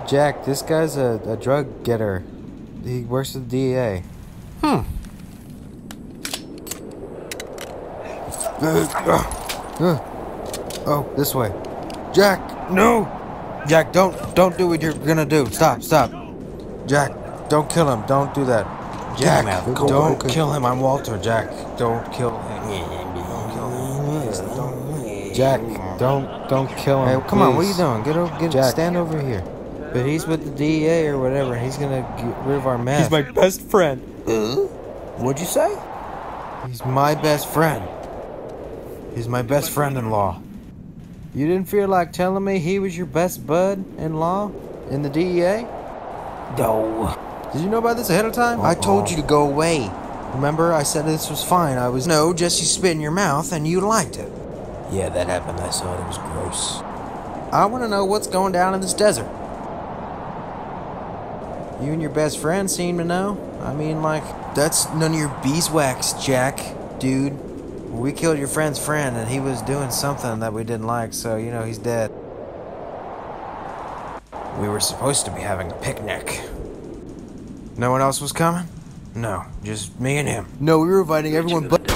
Jack, this guy's a drug getter. He works at the DEA. Oh, this way. Jack, no! Jack, don't do what you're gonna do. Stop. Jack, don't kill him. Don't do that. Jack, don't kill him. I'm Walter. Jack, don't kill him. Don't kill him. Please, don't. Jack, don't kill him. Hey, come on, what are you doing? Get Jack, stand over here. But he's with the DEA or whatever. He's gonna get rid of our meth. He's my best friend. What'd you say? He's my best friend. He's my best friend-in-law. You didn't feel like telling me he was your best bud-in-law in the DEA? No. Did you know about this ahead of time? I told you to go away. Remember, I said this was fine. No, just you spit in your mouth and you liked it. Yeah, that happened. I saw it. It was gross. I want to know what's going down in this desert. You and your best friend seem to know. I mean, like, that's none of your beeswax, Jack, dude. We killed your friend's friend, and he was doing something that we didn't like, so, you know, he's dead. We were supposed to be having a picnic. No one else was coming? No, just me and him. No, we were inviting everyone but...